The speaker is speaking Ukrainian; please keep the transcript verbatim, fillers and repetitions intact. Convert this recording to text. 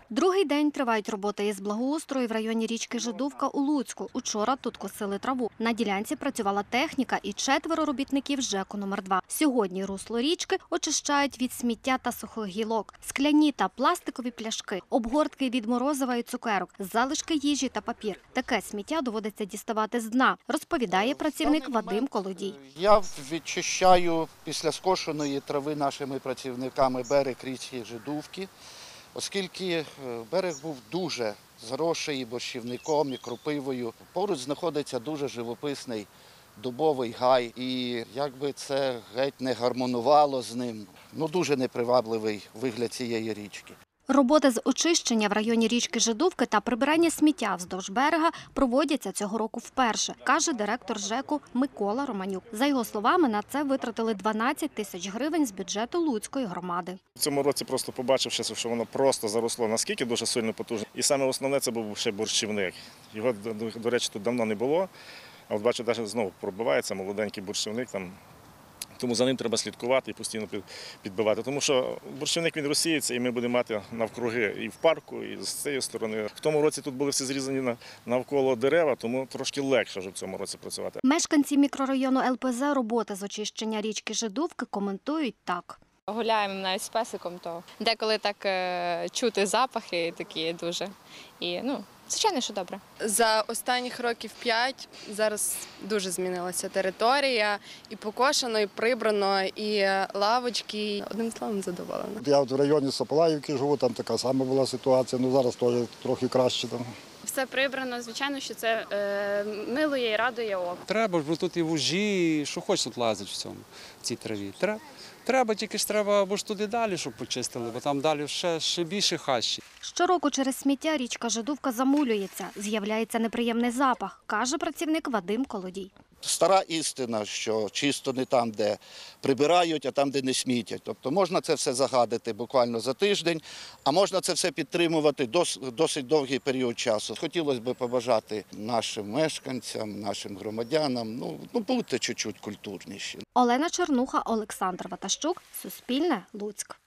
Другий день тривають роботи із благоустрою в районі річки Жидовка у Луцьку. Учора тут косили траву. На ділянці працювала техніка і четверо робітників ЖЕКу номер два. Сьогодні русло річки очищають від сміття та сухих гілок, скляні та пластикові пляшки, обгортки від морозива і цукерок, залишки їжі та папір. Таке сміття доводиться діставати з дна, розповідає працівник Вадим Колодій. Я відчищаю після скошеної трави нашими працівниками берег річки Жидовки, оскільки берег був дуже заросший і борщівником, і кропивою. Поруч знаходиться дуже живописний дубовий гай, і якби це геть не гармонувало з ним, ну дуже непривабливий вигляд цієї річки. Роботи з очищення в районі річки Жидовки та прибирання сміття вздовж берега проводяться цього року вперше, каже директор ЖЕКу Микола Романюк. За його словами, на це витратили дванадцять тисяч гривень з бюджету Луцької громади. В цьому році просто побачивши, що воно просто заросло наскільки дуже сильно потужно. І саме основне – це був ще борщівник. Його, до речі, тут давно не було, а от бачу, навіть знову пробивається молоденький борщівник там. Тому за ним треба слідкувати і постійно підбивати. Тому що борщівник він розсіється, і ми будемо мати навкруги і в парку, і з цієї сторони. В тому році тут були всі зрізані навколо дерева, тому трошки легше вже в цьому році працювати. Мешканці мікрорайону Ел Пе Зе роботи з очищення річки Жидовки коментують так. Гуляємо навіть з песиком, то деколи так е, чути запахи такі дуже. І, ну, звичайно, що добре. За останніх років п'ять зараз дуже змінилася територія. І покошено, і прибрано, і лавочки. Одним словом, задоволена. Я от в районі Сополаївки живу, там така сама була ситуація, ну зараз теж трохи краще там. Все прибрано, звичайно, що це е, милує і радує око. Треба, бо тут і вужі, що хочеш тут лазить в цьому, в цій траві. Треба, треба тільки ж треба або ж туди далі, щоб почистили, бо там далі ще, ще більше хащі. Щороку через сміття річка Жидовка замулюється, з'являється неприємний запах, каже працівник Вадим Колодій. Стара істина, що чисто не там, де прибирають, а там, де не смітять. Тобто можна це все загадити буквально за тиждень, а можна це все підтримувати досить довгий період часу. Хотілося б побажати нашим мешканцям, нашим громадянам, ну, ну будьте чуть-чуть культурніші. Олена Чернуха, Олександр Ватащук, Суспільне, Луцьк.